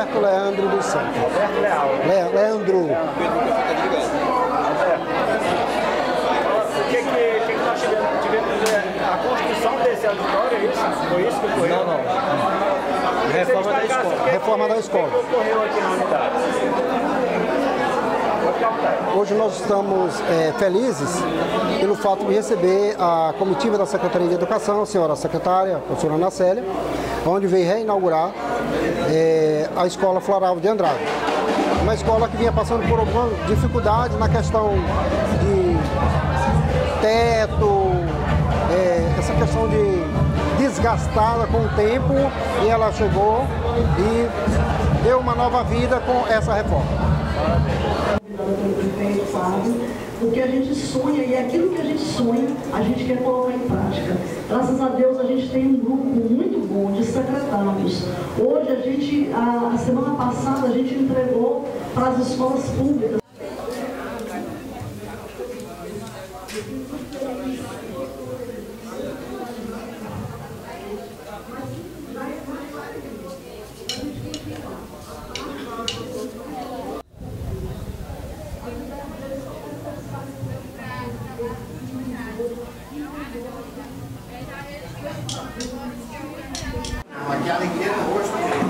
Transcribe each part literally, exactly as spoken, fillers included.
Alberto Leandro dos Santos. Alberto Leal. Le, Leandro. O que, que, que, que nós tivemos, tivemos? A construção desse auditório, é isso? Foi isso que ocorreu? Não, não. Reforma da escola. Que, Reforma da escola. O que ocorreu aqui na unidade? Hoje nós estamos é, felizes pelo fato de receber a comitiva da Secretaria de Educação, a senhora secretária, a professora Ana Célia, onde veio reinaugurar é, a Escola Floral de Andrade. Uma escola que vinha passando por algumas dificuldades na questão de teto, é, essa questão de desgastada com o tempo, e ela chegou e deu uma nova vida com essa reforma. O que a gente sonha e aquilo que a gente sonha, a gente quer colocar em prática. Graças a Deus a gente tem um grupo muito bom de secretários. Hoje a gente, a, a semana passada a gente entregou para as escolas públicas. Aqui a alegria no rosto dele.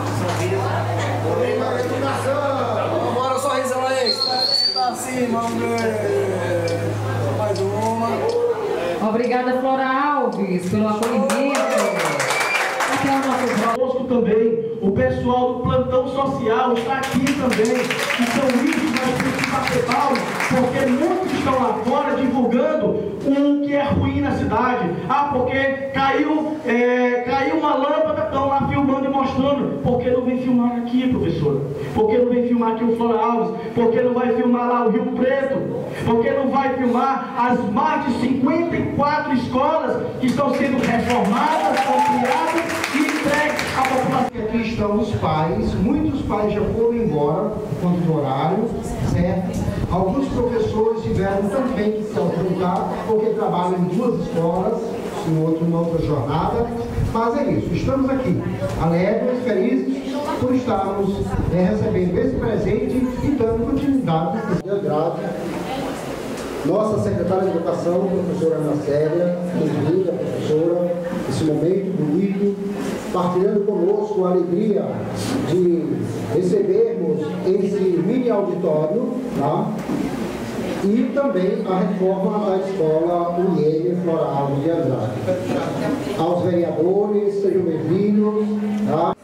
Sorriso. Bora, sorrisão aí. Tá assim, vamos ver. Mais uma. Obrigada, Flora Alves, pelo acolhimento. Até o nosso conosco também. O pessoal do plantão social está aqui também. Então, isso nós precisamos bater palmas, porque muitos estão lá fora divulgando o que é ruim na cidade. Ah, porque caiu, é, caiu uma lâmpada, estão lá filmando e mostrando. Por que não vem filmar aqui, professora? Por que não vem filmar aqui o Flora Alves? Por que não vai filmar lá o Rio Preto? Por que não vai filmar as mais de cinquenta e quatro escolas que estão sendo reformadas, ampliadas e entregues à população? Aqui estão os pais, muitos pais já foram embora por conta do horário, certo? Alguns professores tiveram também que se ausentar porque trabalham em duas escolas, em outra, em outra jornada, mas é isso, estamos aqui, alegres, felizes por estarmos é, recebendo esse presente e dando continuidade de Andrade. Nossa secretária de Educação, professora Ana Célia, bem-vinda, professora, esse momento bonito, partilhando conosco a alegria de recebermos esse mini auditório, tá? E também a reforma da escola U I E M Floral de Andrade. Aos vereadores, sejam bem-vindos, tá?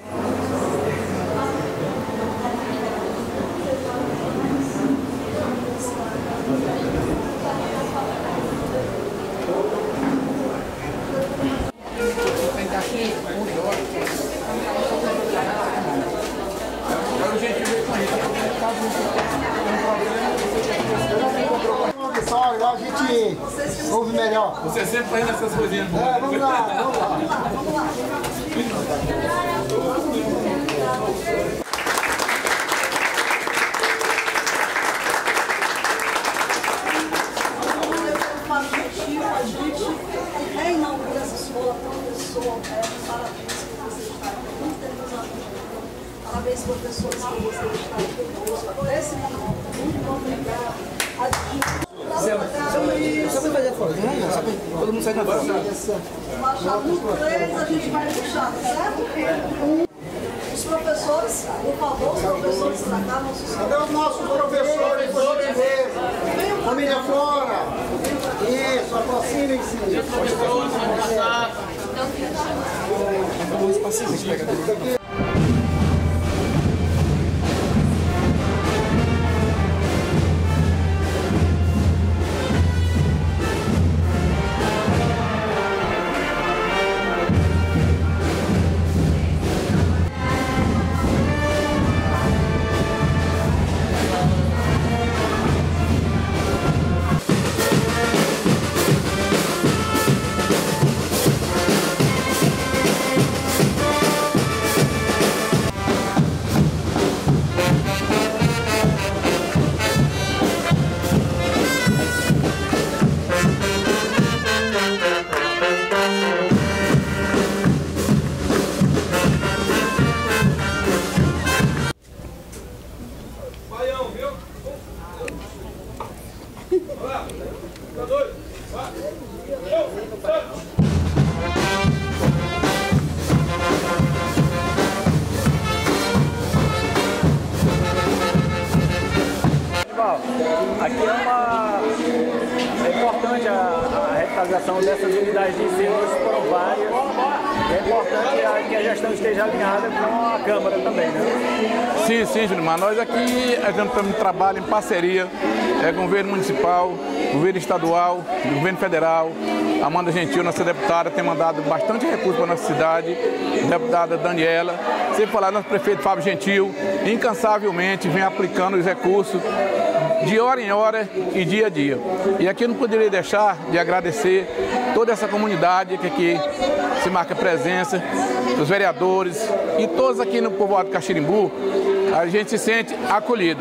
Lá a gente ouve melhor. Você sempre fazendo essas coisinhas boas. É, vamos lá, vamos lá. Vamos lá. A gente reinaugura essa escola, professor, parabéns por você estar aqui, muito feliz. Parabéns, professores, por você estar aqui conosco até esse momento. Muito obrigada. Você vai fazer a foto, né? Todo mundo sai na foto. No três a gente vai puxar, certo? Os professores, por favor, os professores pra cá, nossos Cadê os nossos professores, por gentileza? Família Flora. Isso, aproximem-se. Vamos espacinho, deixa eu pegar. Aqui é uma é importante a, a revitalização dessas unidades de ensino, hoje foram várias. É importante a, que a gestão esteja alinhada com a Câmara também, né? Sim, sim, Julimar. Nós aqui a gente também trabalha em parceria é, com o governo municipal, governo estadual, governo federal. A Amanda Gentil, nossa deputada, tem mandado bastante recursos para a nossa cidade, deputada Daniela. Sem falar, nosso prefeito Fábio Gentil, incansavelmente vem aplicando os recursos de hora em hora e dia a dia. E aqui eu não poderia deixar de agradecer toda essa comunidade que aqui se marca presença, os vereadores e todos aqui no povoado de Caxirimbu, a gente se sente acolhido.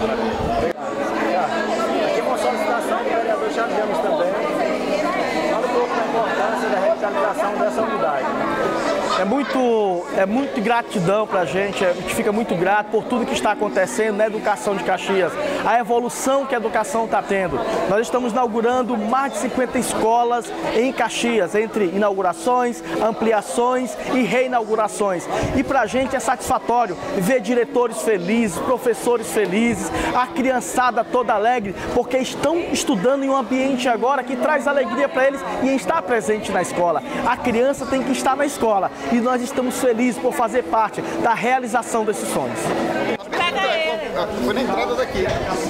Aqui uma solicitação do vereador Charles Ramos também. Fala um pouco da importância da revitalização dessa unidade. É muito, é muito gratidão para a gente, a gente fica muito grato por tudo que está acontecendo na educação de Caxias, a evolução que a educação está tendo. Nós estamos inaugurando mais de cinquenta escolas em Caxias, entre inaugurações, ampliações e reinaugurações. E para a gente é satisfatório ver diretores felizes, professores felizes, a criançada toda alegre, porque estão estudando em um ambiente agora que traz alegria para eles e está presente na escola. A criança tem que estar na escola. E nós estamos felizes por fazer parte da realização desses sonhos. Foi na entrada daqui.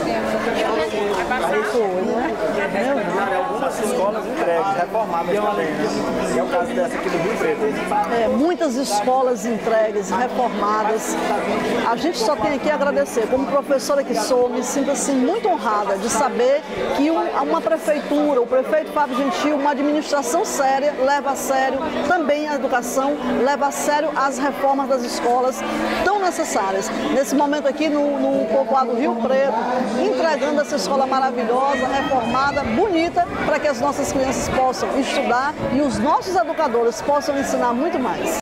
Algumas escolas entregues, reformadas também, né? É o caso dessa aqui do Rio Preto. É, muitas escolas entregues, reformadas. A gente só tem aqui a agradecer. Como professora que sou, me sinto assim muito honrada de saber que uma prefeitura, o prefeito Fábio Gentil, uma administração séria, leva a sério também a educação, leva a sério as reformas das escolas tão necessárias. Nesse momento aqui no, no povoado Rio Preto, entregando essa escola maravilhosa, reformada, bonita, para que as nossas crianças possam estudar e os nossos educadores possam ensinar muito mais.